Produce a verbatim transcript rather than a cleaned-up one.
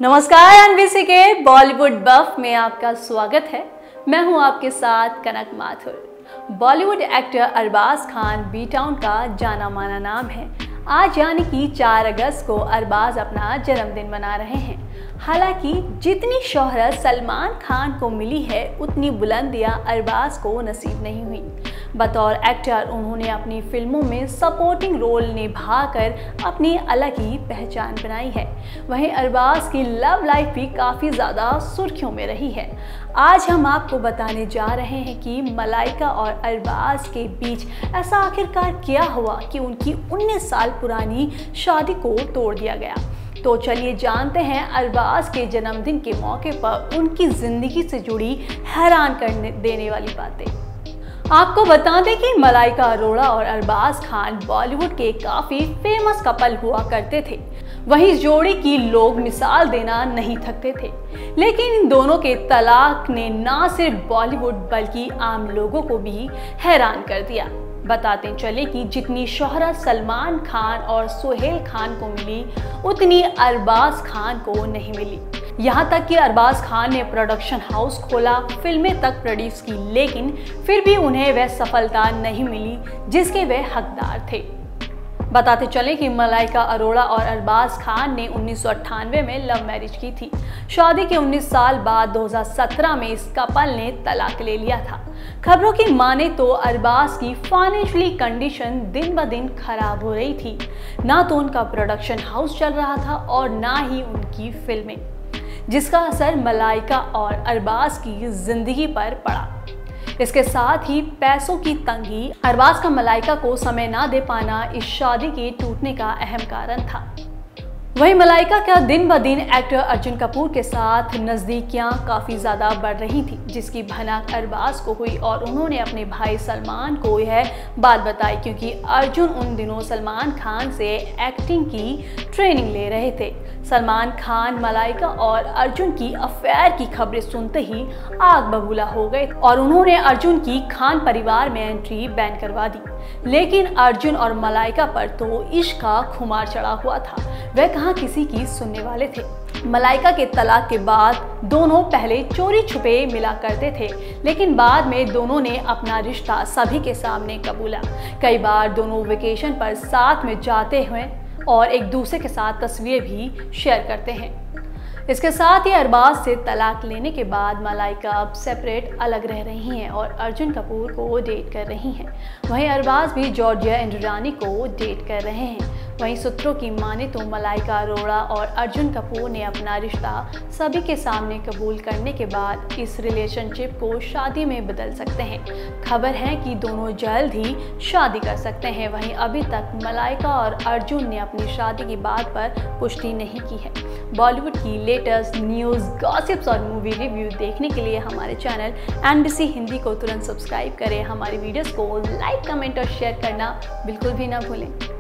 नमस्कार, एनबीसी के बॉलीवुड बफ में आपका स्वागत है। मैं हूं आपके साथ Kanak Mathur. Bollywood actor Arbaaz Khan B town का जाना माना नाम है। आज यानी कि चार अगस्त को अरबाज अपना जन्मदिन मना रहे हैं। हालांकि जितनी शोहरत सलमान खान को मिली है उतनी बुलंदियां अरबाज को नसीब नहीं हुई। बतौर एक्टर उन्होंने अपनी फिल्मों में सपोर्टिंग रोल निभाकर अपनी अलग ही पहचान बनाई है। वहीं अरबाज की लव लाइफ भी काफ़ी ज़्यादा सुर्खियों में रही है। आज हम आपको बताने जा रहे हैं कि मलाइका और अरबाज के बीच ऐसा आखिरकार क्या हुआ कि उनकी उन्नीस साल पुरानी शादी को तोड़ दिया गया। तो चलिए जानते हैं अरबाज के जन्मदिन के मौके पर उनकी ज़िंदगी से जुड़ी हैरान करने देने वाली बातें। आपको बता दें कि मलाइका अरोड़ा और अरबाज खान बॉलीवुड के काफ़ी फेमस कपल हुआ करते थे। वहीं इस जोड़ी की लोग मिसाल देना नहीं थकते थे। लेकिन इन दोनों के तलाक ने ना सिर्फ बॉलीवुड बल्कि आम लोगों को भी हैरान कर दिया। बताते चले कि जितनी शोहरत सलमान खान और सोहेल खान को मिली उतनी अरबाज खान को नहीं मिली। यहाँ तक कि अरबाज खान ने प्रोडक्शन हाउस खोला, फिल्में तक प्रोड्यूस की, लेकिन फिर भी उन्हें वह सफलता नहीं मिली जिसके वे हकदार थे। बताते चले कि मलाइका अरोड़ा और अरबाज खान ने उन्नीस सौ अट्ठानवे में लव मैरिज की थी। शादी के उन्नीस साल बाद दो हज़ार सत्रह में इस कपल ने तलाक ले लिया था। खबरों की माने तो अरबाज की फाइनेंशियली कंडीशन दिन ब दिन खराब हो रही थी। ना तो उनका प्रोडक्शन हाउस चल रहा था और ना ही उनकी फिल्में, जिसका असर मलाइका और अरबाज की जिंदगी पर पड़ा। इसके साथ ही पैसों की तंगी, अरबाज का मलाइका को समय ना दे पाना इस शादी के टूटने का अहम कारण था। वहीं मलाइका का दिन ब दिन एक्टर अर्जुन कपूर के साथ नज़दीकियां काफ़ी ज़्यादा बढ़ रही थी, जिसकी भनक अरबाज को हुई और उन्होंने अपने भाई सलमान को यह बात बताई, क्योंकि अर्जुन उन दिनों सलमान खान से एक्टिंग की ट्रेनिंग ले रहे थे। सलमान खान मलाइका और अर्जुन की अफेयर की खबरें सुनते ही आग बबूला हो गए और उन्होंने अर्जुन की खान परिवार में एंट्री बैन करवा दी। लेकिन अर्जुन और मलाइका पर तो इश्क का खुमार चढ़ा हुआ था, वह कहाँ किसी की सुनने वाले थे। मलाइका के तलाक के बाद दोनों पहले चोरी छुपे मिला करते थे, लेकिन बाद में दोनों ने अपना रिश्ता सभी के सामने कबूला। कई बार दोनों वेकेशन पर साथ में जाते हुए और एक दूसरे के साथ तस्वीरें भी शेयर करते हैं। इसके साथ ही अरबाज से तलाक लेने के बाद मलाइका अब सेपरेट अलग रह रही हैं और अर्जुन कपूर को डेट कर रही हैं। वहीं अरबाज भी जॉर्जिया इंद्रानी को डेट कर रहे हैं। वहीं सूत्रों की माने तो मलाइका अरोड़ा और अर्जुन कपूर ने अपना रिश्ता सभी के सामने कबूल करने के बाद इस रिलेशनशिप को शादी में बदल सकते हैं। खबर है कि दोनों जल्द ही शादी कर सकते हैं। वहीं अभी तक मलाइका और अर्जुन ने अपनी शादी की बात पर पुष्टि नहीं की है। बॉलीवुड की लेटेस्ट न्यूज़, गॉसिप्स और मूवी रिव्यू देखने के लिए हमारे चैनल एनबीसी हिंदी को तुरंत सब्सक्राइब करें। हमारी वीडियोस को लाइक, कमेंट और शेयर करना बिल्कुल भी ना भूलें।